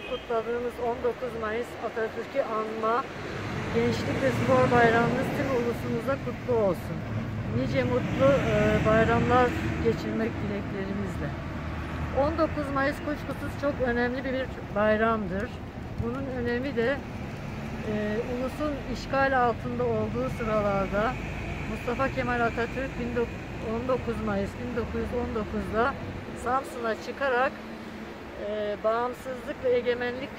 kutladığımız 19 Mayıs Atatürk'ü anma Gençlik ve Spor Bayramımız tüm ulusumuza kutlu olsun. Nice mutlu bayramlar geçirmek dileklerimizle. 19 Mayıs kuşkusuz çok önemli bir bayramdır. Bunun önemi de ulusun işgal altında olduğu sıralarda Mustafa Kemal Atatürk 19 Mayıs 1919'da Samsun'a çıkarak bağımsızlık ve egemenlik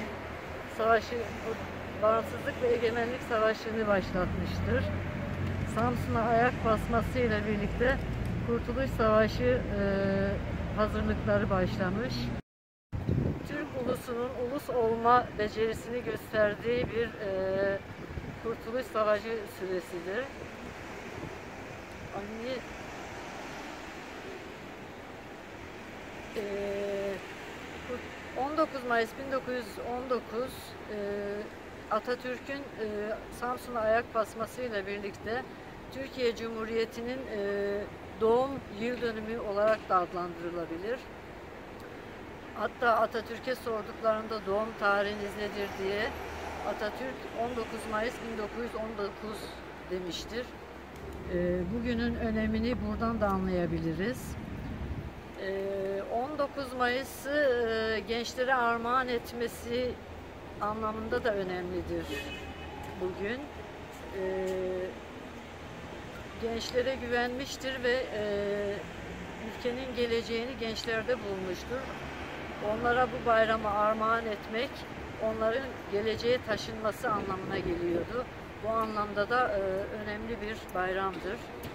savaşını başlatmıştır. Samsun'a ayak basmasıyla birlikte Kurtuluş Savaşı hazırlıkları başlamış. Türk ulusunun ulus olma becerisini gösterdiği bir Kurtuluş Savaşı süresidir. 19 Mayıs 1919 Atatürk'ün Samsun'a ayak basmasıyla birlikte Türkiye Cumhuriyeti'nin doğum yıl dönümü olarak da adlandırılabilir. Hatta Atatürk'e sorduklarında doğum tarihiniz nedir diye Atatürk 19 Mayıs 1919 demiştir. Bugünün önemini buradan da anlayabiliriz. 19 Mayıs'ı gençlere armağan etmesi anlamında da önemlidir bugün. Gençlere güvenmiştir ve ülkenin geleceğini gençlerde bulmuştur. Onlara bu bayramı armağan etmek, onların geleceğe taşınması anlamına geliyordu. Bu anlamda da önemli bir bayramdır.